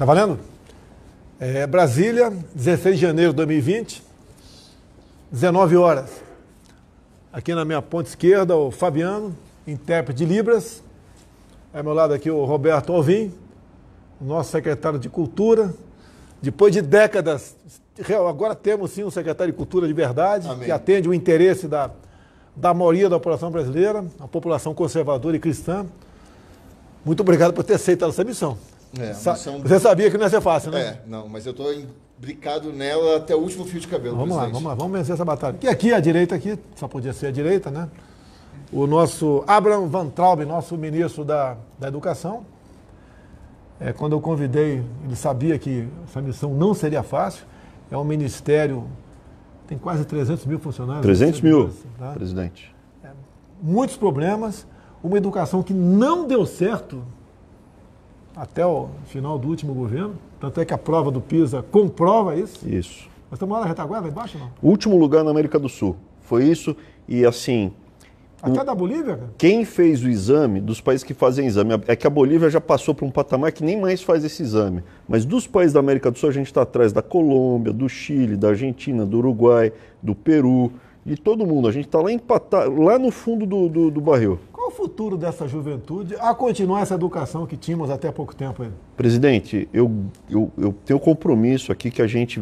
Tá valendo? Brasília, 16 de janeiro de 2020, 19 horas. Aqui na minha ponta esquerda, o Fabiano, intérprete de Libras. Ao meu lado aqui o Roberto Alvim, nosso secretário de Cultura. Depois de décadas, agora temos sim um secretário de Cultura de verdade, Amém. Que atende o interesse da maioria da população brasileira, a população conservadora e cristã. Muito obrigado por ter aceitado essa missão. Você sabia que não ia ser fácil, né? Não, mas eu estou imbricado nela até o último fio de cabelo. Vamos lá, vamos vencer essa batalha. E aqui, à direita, aqui, só podia ser a direita, né? O nosso Abraham Van Traub, nosso ministro da Educação. Quando eu convidei, ele sabia que essa missão não seria fácil. É um ministério, tem quase 300 mil funcionários. 300 mil, tá? Presidente. Muitos problemas, uma educação que não deu certo até o final do último governo, tanto é que a prova do PISA comprova isso. Isso. Nós estamos lá na retaguarda, lá embaixo, não? Último lugar na América do Sul. Foi isso e assim... Até da Bolívia, cara? Quem fez o exame, dos países que fazem exame, é que a Bolívia já passou para um patamar que nem mais faz esse exame. Mas dos países da América do Sul, a gente está atrás da Colômbia, do Chile, da Argentina, do Uruguai, do Peru, de todo mundo. A gente está lá empatado, lá no fundo do barril. Qual o futuro dessa juventude a continuar essa educação que tínhamos até há pouco tempo aí? Presidente, eu tenho compromisso aqui que a gente...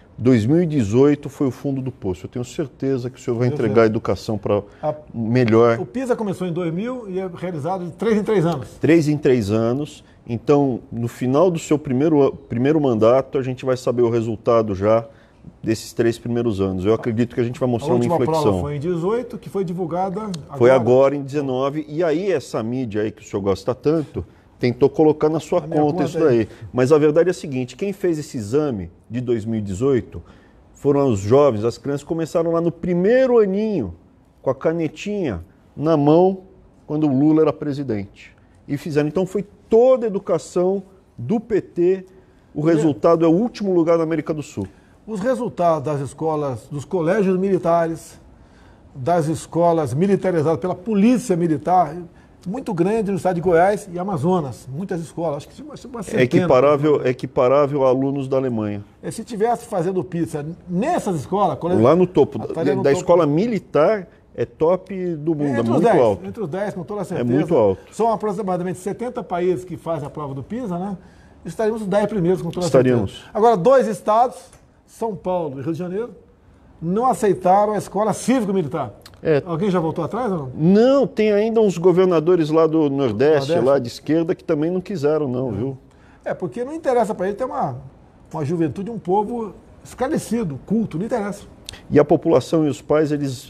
2018 foi o fundo do poço. Eu tenho certeza que o senhor vai entregar a educação para melhor. O PISA começou em 2000 e é realizado de 3 em 3 anos. 3 em 3 anos. Então, no final do seu primeiro mandato, a gente vai saber o resultado já desses 3 primeiros anos. Eu acredito que a gente vai mostrar uma inflexão. A última prova foi em 18, que foi divulgada agora. Foi agora em 19. E aí essa mídia aí que o senhor gosta tanto... tentou colocar na sua conta isso daí. Mas a verdade é a seguinte, quem fez esse exame de 2018 foram os jovens, as crianças começaram lá no primeiro aninho, com a canetinha na mão, quando o Lula era presidente. E fizeram. Então foi toda a educação do PT, o resultado é o último lugar na América do Sul. Os resultados das escolas, dos colégios militares, das escolas militarizadas pela polícia militar... muito grande no estado de Goiás e Amazonas, muitas escolas, acho que uma centena. Equiparável a alunos da Alemanha. Se tivesse fazendo pizza nessas escolas... Lá no topo, da escola militar, é top do mundo, é muito alto. Entre os 10, com toda a certeza. É muito alto. São aproximadamente 70 países que fazem a prova do PISA, né? Estaríamos os 10 primeiros, com toda a certeza. Agora, 2 estados, São Paulo e Rio de Janeiro, não aceitaram a escola cívico-militar. Alguém já voltou atrás ou não? Não, tem ainda uns governadores lá do Nordeste, lá de esquerda, que também não quiseram, não, viu? Porque não interessa para ele ter uma juventude, um povo esclarecido, culto, não interessa. E a população e os pais, eles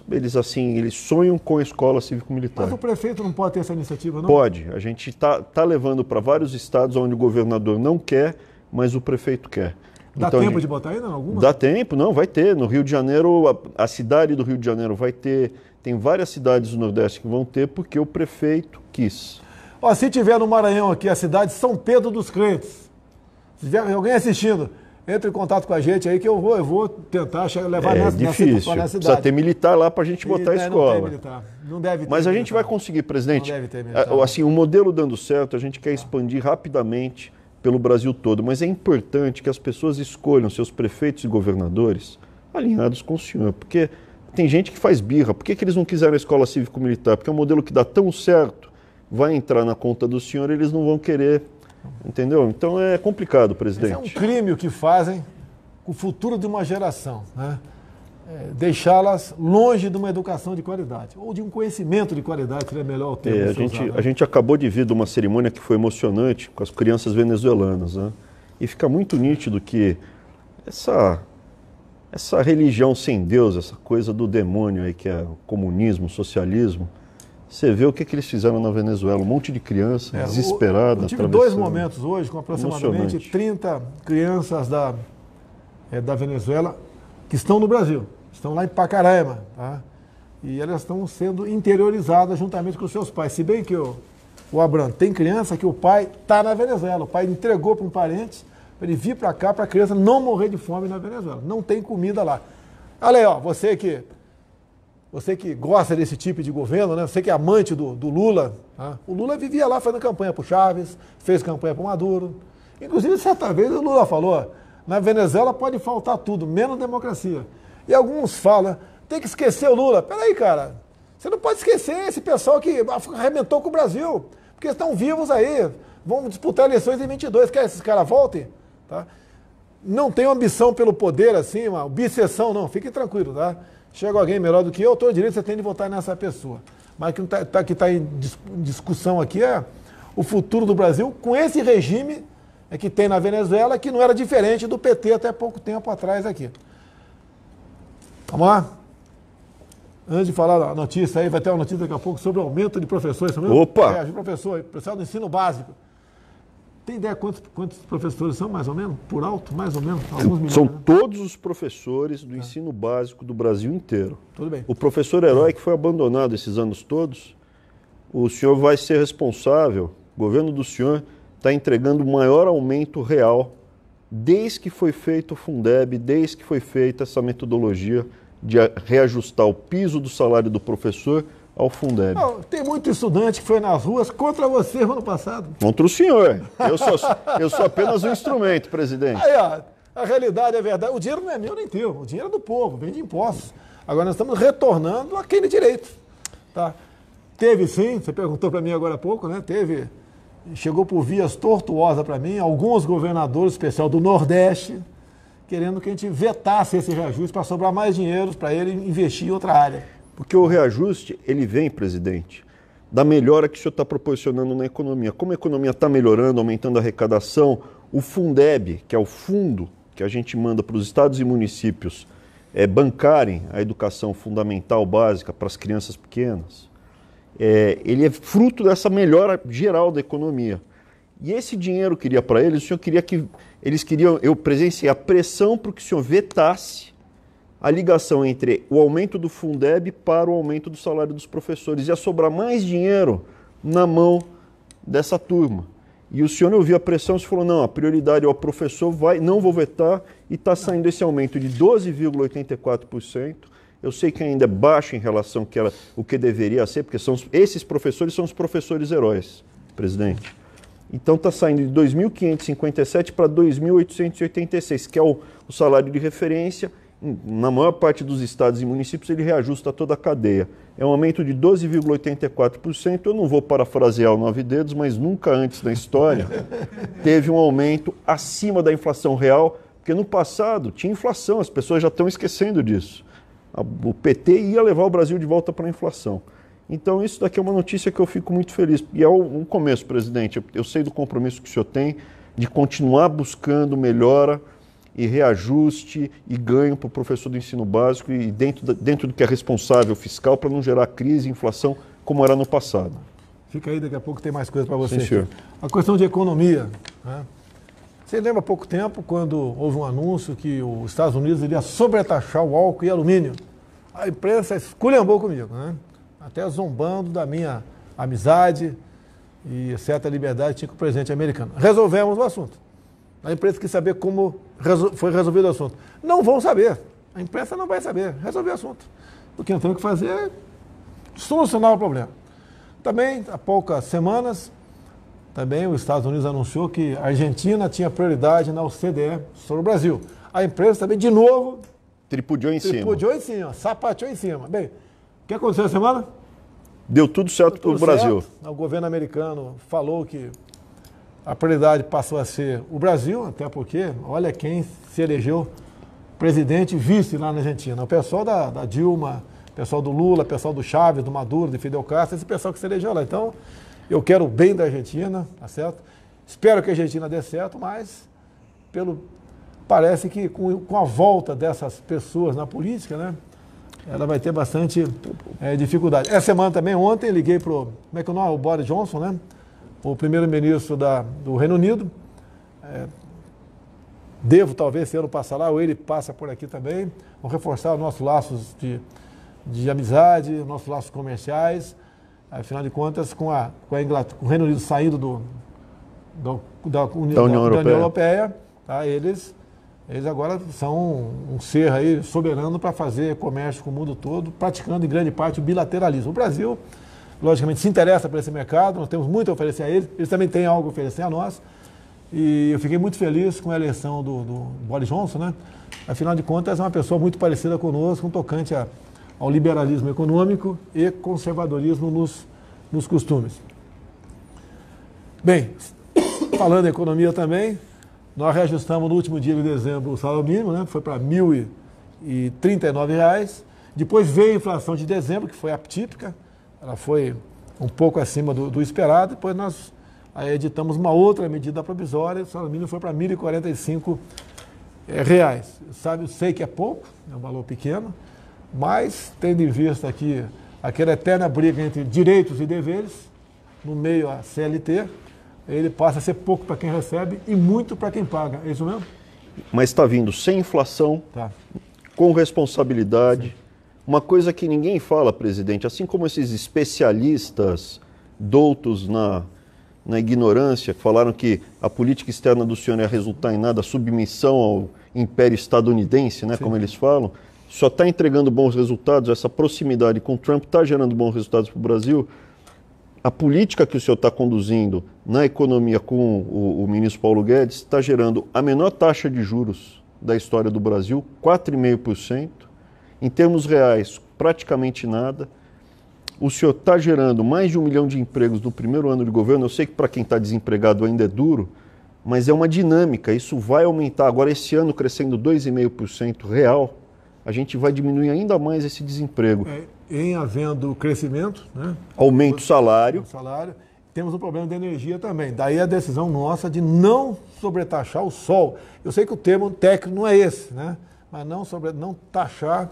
sonham com a escola cívico-militar. Mas o prefeito não pode ter essa iniciativa, não? Pode. A gente tá levando para vários estados onde o governador não quer, mas o prefeito quer. Dá tempo de botar ainda alguma? Dá tempo, não, vai ter. No Rio de Janeiro, a cidade do Rio de Janeiro vai ter. Tem várias cidades do Nordeste que vão ter porque o prefeito quis. Se tiver no Maranhão aqui, a cidade de São Pedro dos Crentes, se tiver alguém assistindo, entre em contato com a gente aí que eu vou tentar levar nessa cidade. Precisa ter militar lá para a gente botar a escola. Não tem militar. Não deve ter. Mas a gente vai conseguir, presidente. Não deve ter militar. Assim, o modelo dando certo, a gente quer expandir rapidamente pelo Brasil todo, mas é importante que as pessoas escolham seus prefeitos e governadores alinhados com o senhor, porque tem gente que faz birra. Por que eles não quiseram a escola cívico-militar? Porque é um modelo que dá tão certo, vai entrar na conta do senhor e eles não vão querer, entendeu? Então é complicado, presidente. Esse é um crime o que fazem com o futuro de uma geração, né? Deixá-las longe de uma educação de qualidade, ou de um conhecimento de qualidade, seria melhor o termo. A gente acabou de vir de uma cerimônia que foi emocionante com as crianças venezuelanas, né? E fica muito nítido que essa religião sem Deus, essa coisa do demônio aí que é o comunismo, o socialismo, você vê o que eles fizeram na Venezuela, um monte de criança desesperada. Eu tive 2 momentos hoje com aproximadamente 30 crianças da Venezuela que estão no Brasil, estão lá em Pacaraima, tá? E elas estão sendo interiorizadas juntamente com os seus pais. Se bem que o Abraham tem criança que o pai está na Venezuela, o pai entregou para um parente para ele vir para cá para a criança não morrer de fome na Venezuela. Não tem comida lá. Olha aí, você que gosta desse tipo de governo, né? Você que é amante do Lula, tá? O Lula vivia lá fazendo campanha para o Chaves, fez campanha para o Maduro. Inclusive, certa vez o Lula falou, na Venezuela pode faltar tudo, menos democracia. E alguns falam, tem que esquecer o Lula. Peraí, cara, você não pode esquecer esse pessoal que arrebentou com o Brasil, porque estão vivos aí, vão disputar eleições em 22, quer que esses caras voltem? Tá? Não tenho ambição pelo poder, assim, uma obsessão, não, fique tranquilo, tá? Chega alguém melhor do que eu, todo direito você tem de votar nessa pessoa. Mas o que está em discussão aqui é o futuro do Brasil com esse regime que tem na Venezuela, que não era diferente do PT até pouco tempo atrás aqui. Vamos lá? Antes de falar a notícia aí, vai ter uma notícia daqui a pouco sobre o aumento de professores. Opa! De professor, pessoal do ensino básico. Tem ideia quantos professores são, mais ou menos? Por alto, mais ou menos? Alguns milhões, são né? todos os professores do ensino básico do Brasil inteiro. Tudo bem. O professor herói que foi abandonado esses anos todos, o senhor vai ser responsável, o governo do senhor está entregando o maior aumento real desde que foi feito o Fundeb, desde que foi feita essa metodologia de reajustar o piso do salário do professor ao Fundeb. Não, tem muito estudante que foi nas ruas contra você ano passado. Contra o senhor. Eu sou apenas um instrumento, presidente. Aí, ó, a realidade é verdade. O dinheiro não é meu nem teu, o dinheiro é do povo, vem de impostos. Agora nós estamos retornando aquele direito. Tá? Teve sim, você perguntou para mim agora há pouco, né? Chegou por vias tortuosas para mim, alguns governadores, especial do Nordeste, querendo que a gente vetasse esse reajuste para sobrar mais dinheiro para ele investir em outra área. Porque o reajuste, ele vem, presidente, da melhora que o senhor está proporcionando na economia. Como a economia está melhorando, aumentando a arrecadação, o Fundeb, que é o fundo que a gente manda para os estados e municípios bancarem a educação fundamental básica para as crianças pequenas, ele é fruto dessa melhora geral da economia. E esse dinheiro que iria para eles, o senhor queria que eles queriam, eu presenciei a pressão para que o senhor vetasse a ligação entre o aumento do Fundeb para o aumento do salário dos professores. Ia sobrar mais dinheiro na mão dessa turma. E o senhor ouviu a pressão e falou, não, a prioridade é o professor, não vou vetar, e está saindo esse aumento de 12,84%. Eu sei que ainda é baixo em relação ao que deveria ser, porque esses professores são os professores heróis, presidente. Então está saindo de 2.557 para 2.886, que é o salário de referência. Na maior parte dos estados e municípios ele reajusta toda a cadeia. É um aumento de 12,84%. Eu não vou parafrasear o 9 dedos, mas nunca antes na história teve um aumento acima da inflação real, porque no passado tinha inflação, as pessoas já estão esquecendo disso. O PT ia levar o Brasil de volta para a inflação. Então isso daqui é uma notícia que eu fico muito feliz. E é um começo, presidente. Eu sei do compromisso que o senhor tem de continuar buscando melhora e reajuste e ganho para o professor do ensino básico e dentro do que é responsável fiscal para não gerar crise e inflação como era no passado. Fica aí, daqui a pouco tem mais coisa para você. Sim, senhor. A questão de economia, né? Você lembra há pouco tempo quando houve um anúncio que os Estados Unidos iria sobretaxar o álcool e alumínio? A imprensa esculhambou comigo, né? Até zombando da minha amizade e certa liberdade tinha com o presidente americano. Resolvemos o assunto. A imprensa quis saber como foi resolvido o assunto. Não vão saber. A imprensa não vai saber. Resolver o assunto. O que nós temos que fazer é solucionar o problema. Também, há poucas semanas, também os Estados Unidos anunciou que a Argentina tinha prioridade na OCDE sobre o Brasil. A imprensa também, de novo, tripudiou em cima, sapateou em cima. Bem, o que aconteceu essa semana? Deu tudo certo para o Brasil. O governo americano falou que a prioridade passou a ser o Brasil, até porque, olha quem se elegeu presidente e vice lá na Argentina. O pessoal da Dilma, o pessoal do Lula, o pessoal do Chávez, do Maduro, de Fidel Castro, esse pessoal que se elegeu lá. Então, eu quero o bem da Argentina, tá certo? Espero que a Argentina dê certo, mas parece que com a volta dessas pessoas na política, né, ela vai ter bastante dificuldade. Essa semana também, ontem, liguei para o Boris Johnson, né, o primeiro-ministro do Reino Unido. Devo, talvez, esse ano passar lá, ou ele passa por aqui também. Vamos reforçar os nossos laços de amizade, nossos laços comerciais. Afinal de contas, com o Reino Unido saindo da União Europeia, tá, eles agora são um ser aí soberano para fazer comércio com o mundo todo, praticando em grande parte o bilateralismo. O Brasil, logicamente, se interessa por esse mercado, nós temos muito a oferecer a eles também têm algo a oferecer a nós, E eu fiquei muito feliz com a eleição do Boris Johnson, né? Afinal de contas, é uma pessoa muito parecida conosco, um tocante ao liberalismo econômico e conservadorismo nos costumes. Bem, falando em economia também, nós reajustamos no último dia de dezembro o salário mínimo, né? Foi para R$ 1.039. Depois veio a inflação de dezembro, que foi atípica, ela foi um pouco acima do esperado. Depois nós editamos uma outra medida provisória, o salário mínimo foi para R$ 1.045. Eu sei que é pouco, é um valor pequeno, mas tendo em vista aqui aquela eterna briga entre direitos e deveres, no meio a CLT, ele passa a ser pouco para quem recebe e muito para quem paga. É isso mesmo? Mas está vindo sem inflação, Tá. com responsabilidade. Sim. Uma coisa que ninguém fala, presidente, assim como esses especialistas doutos na ignorância, que falaram que a política externa do senhor ia resultar em nada, submissão ao império estadunidense, né, como eles falam, só está entregando bons resultados, essa proximidade com Trump está gerando bons resultados para o Brasil. A política que o senhor está conduzindo na economia com o ministro Paulo Guedes está gerando a menor taxa de juros da história do Brasil, 4,5%. Em termos reais, praticamente nada. O senhor está gerando mais de 1 milhão de empregos no primeiro ano de governo. Eu sei que para quem está desempregado ainda é duro, mas é uma dinâmica. Isso vai aumentar. Agora, esse ano, crescendo 2,5% real, a gente vai diminuir ainda mais esse desemprego. Em havendo crescimento, né? Aumenta o salário. Temos um problema de energia também. Daí a decisão nossa de não sobretaxar o sol. Eu sei que o termo técnico não é esse, né? Mas não taxar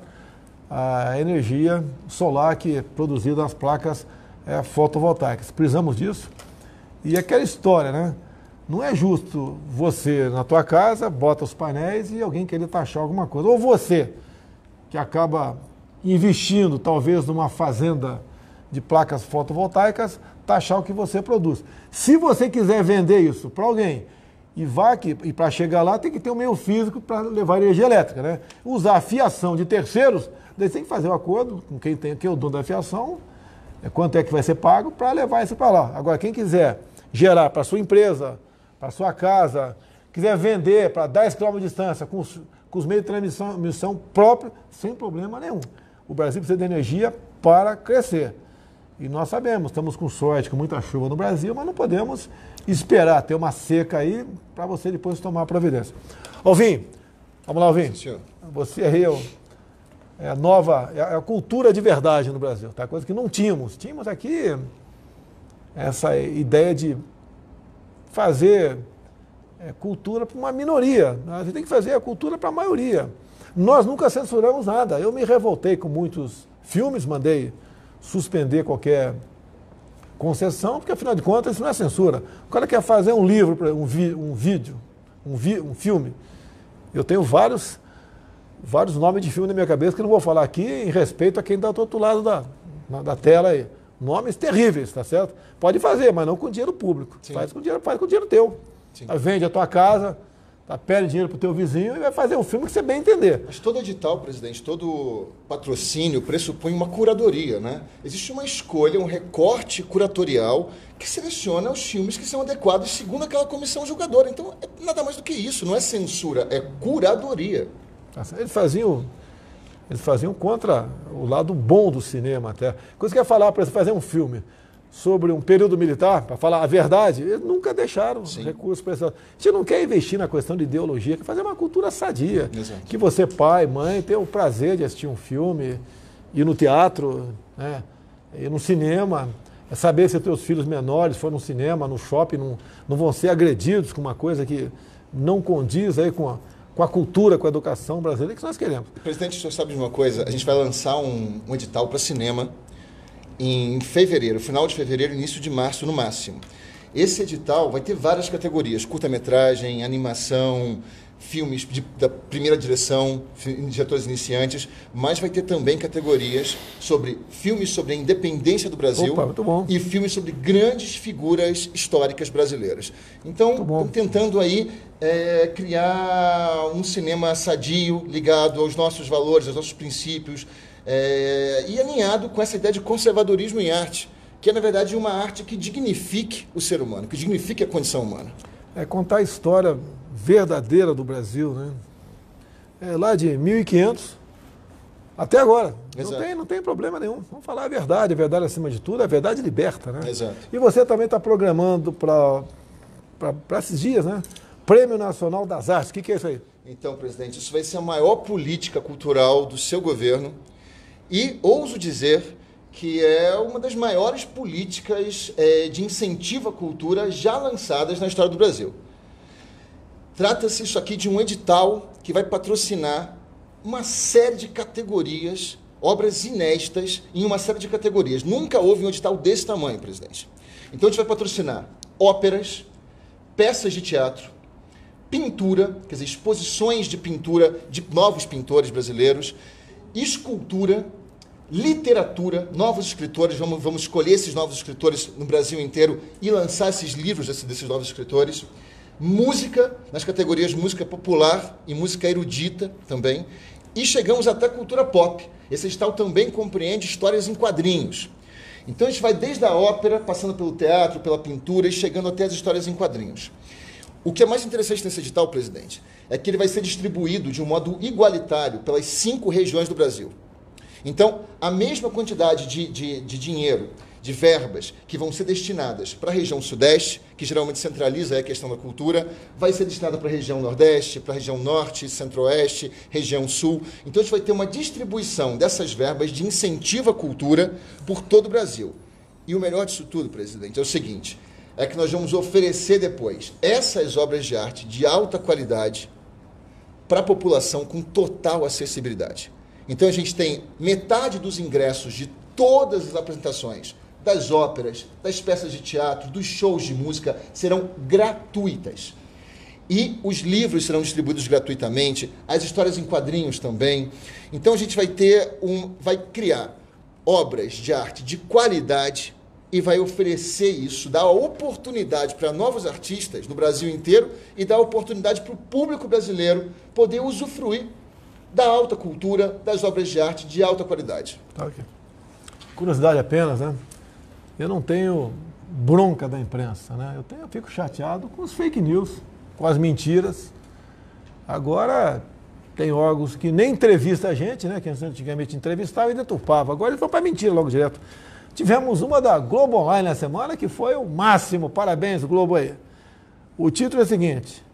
a energia solar que é produzida nas placas fotovoltaicas. Precisamos disso. E aquela história, né? Não é justo você, na tua casa, bota os painéis e alguém querer taxar alguma coisa. Ou você, que acaba investindo, talvez, numa fazenda de placas fotovoltaicas, taxar o que você produz. Se você quiser vender isso para alguém e para chegar lá tem que ter um meio físico para levar energia elétrica, né? Usar a fiação de terceiros, daí tem que fazer um acordo com quem é o dono da fiação, quanto é que vai ser pago para levar isso para lá. Agora, quem quiser gerar para sua empresa, para sua casa, quiser vender para 10 km de distância com os meios de transmissão próprios, sem problema nenhum. O Brasil precisa de energia para crescer. E nós sabemos, estamos com sorte, com muita chuva no Brasil, mas não podemos esperar ter uma seca aí para você depois tomar providência. Alvim, vamos lá, Alvim. Sim, senhor. Você é a cultura de verdade no Brasil, tá? Coisa que não tínhamos. Tínhamos aqui essa ideia de fazer cultura para uma minoria. A gente tem que fazer a cultura para a maioria. Nós nunca censuramos nada. Eu me revoltei com muitos filmes, mandei suspender qualquer concessão, porque afinal de contas isso não é censura. O cara quer fazer um livro, um filme. Eu tenho vários nomes de filme na minha cabeça que eu não vou falar aqui em respeito a quem está do outro lado da tela aí. Nomes terríveis, tá certo? Pode fazer, mas não com dinheiro público. Faz com dinheiro teu. Vende a tua casa, pede dinheiro para o teu vizinho e vai fazer um filme que você bem entender. Mas todo edital, presidente, todo patrocínio pressupõe uma curadoria, né? Existe uma escolha, um recorte curatorial que seleciona os filmes que são adequados segundo aquela comissão julgadora. Então, é nada mais do que isso, não é censura, é curadoria. Eles faziam contra o lado bom do cinema até. Quando você quer falar para você fazer um filme sobre um período militar, para falar a verdade, eles nunca deixaram recursos para isso. A gente não quer investir na questão de ideologia, quer fazer uma cultura sadia. Exato. Que você, pai, mãe, tenha o prazer de assistir um filme, ir no teatro, né, ir no cinema, saber se os teus filhos menores foram no cinema, no shopping, não vão ser agredidos com uma coisa que não condiz aí com a cultura, com a educação brasileira que nós queremos. Presidente, o senhor sabe de uma coisa? A gente vai lançar um edital para cinema em fevereiro, final de fevereiro, início de março no máximo. Esse edital vai ter várias categorias, curta-metragem, animação, filmes da primeira direção, diretores iniciantes, mas vai ter também categorias sobre filmes sobre a independência do Brasil. Opa, muito bom. E filmes sobre grandes figuras históricas brasileiras. Então, estamos tentando aí criar um cinema sadio, ligado aos nossos valores, aos nossos princípios, e alinhado com essa ideia de conservadorismo em arte, que é, na verdade, uma arte que dignifique o ser humano, que dignifique a condição humana. é contar a história verdadeira do Brasil, né? Lá de 1500 até agora. Não tem problema nenhum. Vamos falar a verdade acima de tudo, a verdade liberta, né? Exato. E você também está programando para esses dias, né? Prêmio Nacional das Artes. O que é isso aí? Então, presidente, isso vai ser a maior política cultural do seu governo e ouso dizer que é uma das maiores políticas de incentivo à cultura já lançadas na história do Brasil. Trata-se isso aqui de um edital que vai patrocinar uma série de categorias, obras inéditas em uma série de categorias. Nunca houve um edital desse tamanho, presidente. Então a gente vai patrocinar óperas, peças de teatro, pintura, quer dizer, exposições de pintura de novos pintores brasileiros, escultura, literatura, novos escritores, vamos escolher esses novos escritores no Brasil inteiro e lançar esses livros desses novos escritores, música, nas categorias música popular e música erudita também, e chegamos até cultura pop. Esse edital também compreende histórias em quadrinhos. Então a gente vai desde a ópera, passando pelo teatro, pela pintura e chegando até as histórias em quadrinhos. O que é mais interessante nesse edital, presidente, é que ele vai ser distribuído de um modo igualitário pelas 5 regiões do Brasil. Então, a mesma quantidade de dinheiro, de verbas que vão ser destinadas para a região Sudeste, que geralmente centraliza a questão da cultura, vai ser destinada para a região Nordeste, para a região Norte, Centro-Oeste, região Sul. Então, a gente vai ter uma distribuição dessas verbas de incentivo à cultura por todo o Brasil. E o melhor disso tudo, presidente, é o seguinte, é que nós vamos oferecer depois essas obras de arte de alta qualidade para a população com total acessibilidade. Então, a gente tem metade dos ingressos de todas as apresentações, das óperas, das peças de teatro, dos shows de música, serão gratuitas. E os livros serão distribuídos gratuitamente, as histórias em quadrinhos também. Então, a gente vai criar obras de arte de qualidade e vai oferecer isso, dar a oportunidade para novos artistas no Brasil inteiro e dar a oportunidade para o público brasileiro poder usufruir da alta cultura, das obras de arte de alta qualidade. Tá, okay. Curiosidade apenas, né? Eu não tenho bronca da imprensa, né? Eu fico chateado com os fake news, com as mentiras. Agora, tem órgãos que nem entrevistam a gente, né? Que antigamente entrevistava e deturpava. Agora eles vão para mentira logo direto. Tivemos uma da Globo Online na semana que foi o máximo. Parabéns, Globo aí. O título é o seguinte: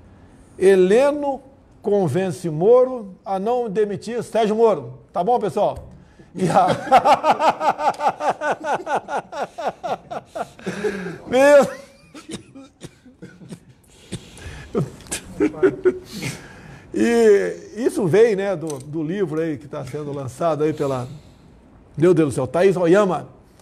Heleno convence Moro a não demitir Sérgio Moro. Tá bom, pessoal? E isso veio, né, do livro aí que está sendo lançado aí pela... Meu Deus do céu, Thaís Oyama.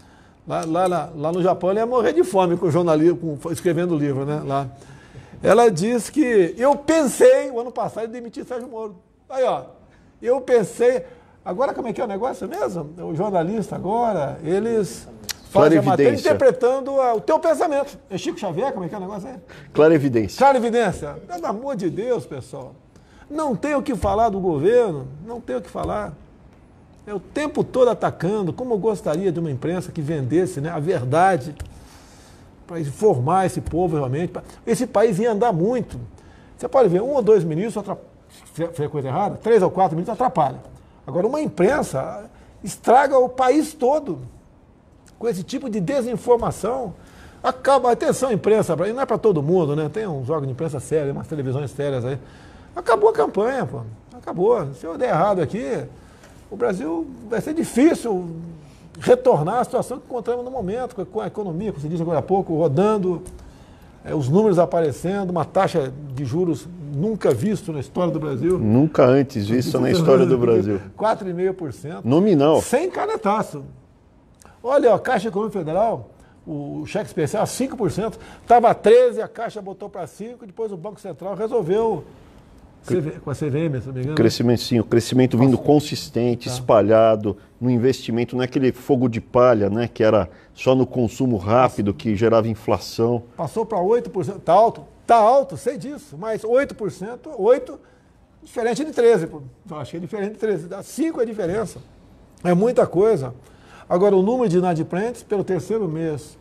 Lá no Japão ele ia morrer de fome com o jornalismo, escrevendo o livro, né? Lá. Ela diz que eu pensei, o ano passado, em demitir Sérgio Moro. Aí, ó, eu pensei... Agora, como é que é o negócio mesmo? O jornalista agora, eles fazem a matéria interpretando o teu pensamento. É Chico Xavier? Como é que é o negócio aí? Clarividência. Clarividência. Pelo amor de Deus, pessoal. Não tem o que falar do governo, não tem o que falar. É o tempo todo atacando. Como eu gostaria de uma imprensa que vendesse, né, a verdade para informar esse povo realmente. Esse país ia andar muito. Você pode ver, 1 ou 2 ministros, fez coisa errada, 3 ou 4 ministros atrapalham. Agora, uma imprensa estraga o país todo com esse tipo de desinformação. Acaba, atenção, imprensa, não é para todo mundo, né? Tem uns órgãos de imprensa sérios, umas televisões sérias aí. Acabou a campanha, pô. Acabou. Se eu der errado aqui, o Brasil vai ser difícil retornar à situação que encontramos no momento, com a economia, como você disse agora há pouco, rodando, os números aparecendo, uma taxa de juros nunca visto na história do Brasil. Nunca antes visto na história do Brasil. 4,5%. Nominal. Sem canetaço. Olha, a Caixa Econômica Federal, o cheque especial, 5%. Estava 13%, a Caixa botou para 5%, depois o Banco Central resolveu, com a CVM, se não me engano. Crescimento, sim, o crescimento vindo consistente, espalhado, no investimento, não é aquele fogo de palha, né, que era só no consumo rápido, que gerava inflação. Passou para 8%, está alto, sei disso, mas 8%, 8%, diferente de 13%. Eu achei diferente de 13%, dá 5% a diferença. É muita coisa. Agora, o número de inadimplentes, pelo terceiro mês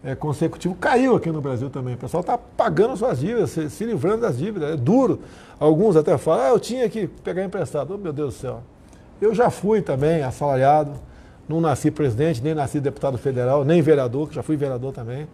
consecutivo caiu aqui no Brasil também. O pessoal está pagando suas dívidas, se livrando das dívidas. É duro. Alguns até falam, eu tinha que pegar emprestado. Oh, meu Deus do céu. Eu já fui também assalariado, não nasci presidente, nem nasci deputado federal, nem vereador, que já fui vereador também.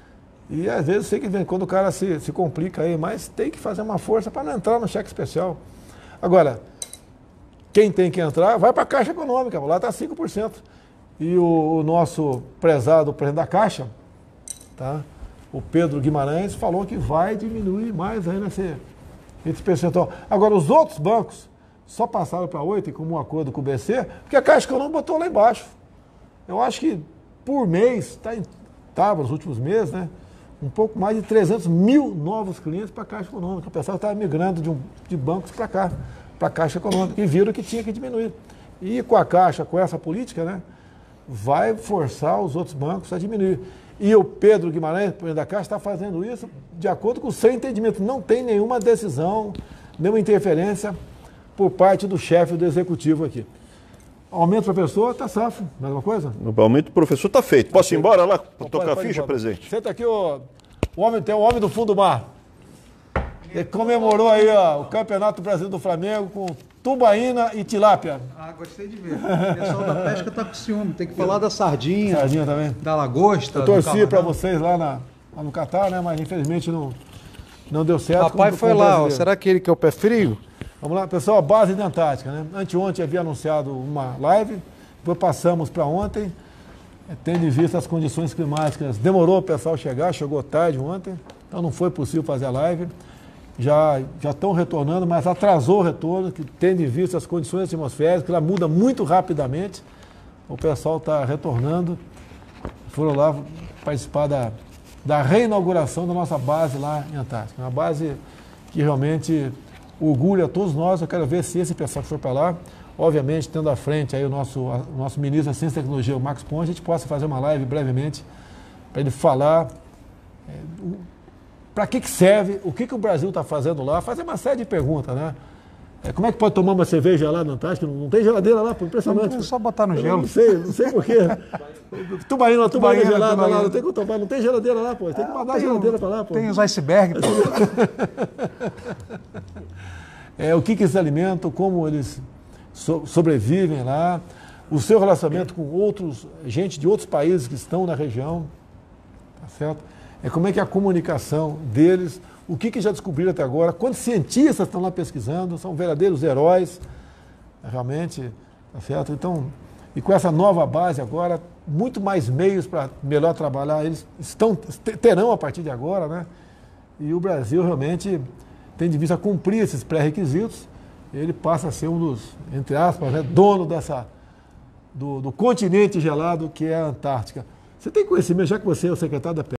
E às vezes sei que quando o cara se complica aí, mas tem que fazer uma força para não entrar no cheque especial. Agora, quem tem que entrar, vai para a Caixa Econômica, lá está 5%. E o nosso prezado presidente da Caixa, tá? O Pedro Guimarães, falou que vai diminuir mais ainda esse percentual. Agora, os outros bancos só passaram para 8%, como um acordo com o BC, porque a Caixa Econômica botou lá embaixo. Eu acho que por mês, estava nos últimos meses, né? Um pouco mais de 300 mil novos clientes para a Caixa Econômica. O pessoal estava migrando de bancos para cá, para a Caixa Econômica, e viram que tinha que diminuir. E com a Caixa, com essa política, né, vai forçar os outros bancos a diminuir. E o Pedro Guimarães, presidente da Caixa, está fazendo isso de acordo com o seu entendimento. Não tem nenhuma decisão, nenhuma interferência por parte do chefe do executivo aqui. Aumento do professor, está safo. Mais alguma coisa? O aumento do professor está feito. Posso ir embora lá para tocar a ficha, presidente? Senta aqui, tem o homem do fundo do mar. Ele comemorou aí o Campeonato Brasileiro do Flamengo com tubaína e tilápia. Ah, gostei de ver. O pessoal da pesca está com ciúme. Tem que falar da sardinha. Sardinha também. Da lagosta. Eu torci para vocês lá no Catar, né? Mas infelizmente não deu certo. Papai foi lá, ó. Será que ele que é o pé frio? Vamos lá, pessoal, base de Antártica, né? Anteontem havia anunciado uma live, depois passamos para ontem, tendo em vista as condições climáticas. Demorou o pessoal chegar, chegou tarde ontem, então não foi possível fazer a live. Já estão retornando, mas atrasou o retorno, que tendo em vista as condições atmosféricas, que ela muda muito rapidamente. O pessoal está retornando, foram lá participar da reinauguração da nossa base lá em Antártica. Uma base que realmente orgulha a todos nós. Eu quero ver se esse pessoal que for para lá, obviamente tendo à frente aí o nosso ministro da Ciência e Tecnologia, o Max Ponte, a gente possa fazer uma live brevemente para ele falar para que serve, o que o Brasil está fazendo lá, fazer uma série de perguntas, né? Como é que pode tomar uma cerveja lá na Antártica? Não tem geladeira lá, pô, impressionante. Não, é só botar no gelo. Não sei por quê. Tubaína gelada lá, não tem como tomar, não tem geladeira lá, pô. Tem que mandar a geladeira para lá, pô. Tem os icebergs, pô. O que eles alimentam, como eles sobrevivem lá, o seu relacionamento com gente de outros países que estão na região, tá certo? Como é que é a comunicação deles, o que já descobriram até agora, quantos cientistas estão lá pesquisando, são verdadeiros heróis, realmente, tá certo? Então, e com essa nova base agora, muito mais meios para melhor trabalhar, eles terão a partir de agora, né? E o Brasil realmente tem de vista cumprir esses pré-requisitos, ele passa a ser um dos, entre aspas, né, dono do continente gelado que é a Antártica. Você tem conhecimento, já que você é o secretário da